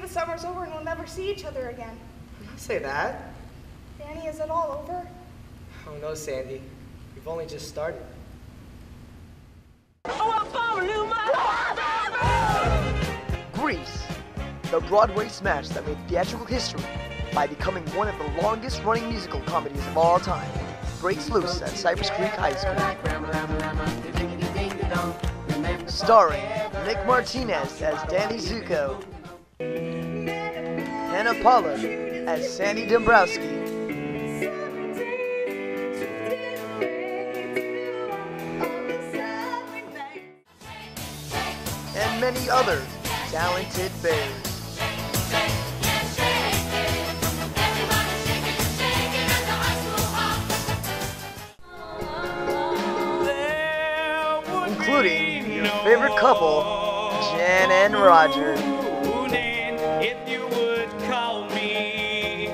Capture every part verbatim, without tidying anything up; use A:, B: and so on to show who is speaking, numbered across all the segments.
A: the summer's over and we'll never see each other again.
B: Don't say that.
A: Danny, is it all over?
B: Oh no, Sandy. We've only just started.
C: Grease, the Broadway smash that made theatrical history by becoming one of the longest-running musical comedies of all time, breaks loose at Cypress Creek High School. Starring Nick Martinez as Danny Zuko, Hannah Pollard as Sandy Dombrowski, and many other talented bears. Including your favorite couple, Jen and Roger.
D: If you would call me,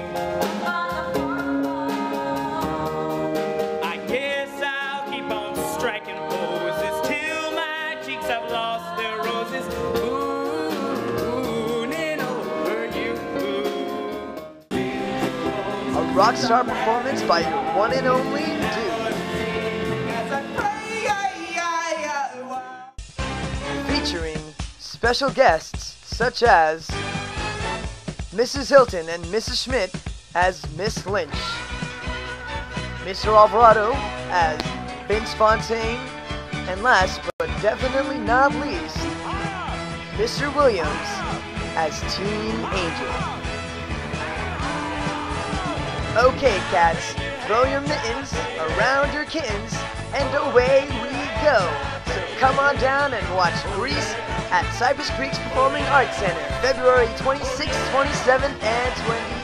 D: I guess I'll keep on striking poses till my cheeks have lost their roses. Mooning over you.
C: A rock star performance by your one and only dude. Featuring special guests such as Missus Hilton and Missus Schmidt as Miss Lynch, Mister Alvarado as Vince Fontaine, and last but definitely not least, Mister Williams as Teen Angel. Okay, cats, throw your mittens around your kittens, and away we go. So come on down and watch Grease at Cypress Creek's Performing Arts Center, February twenty-sixth, twenty-seventh, and twenty-eighth.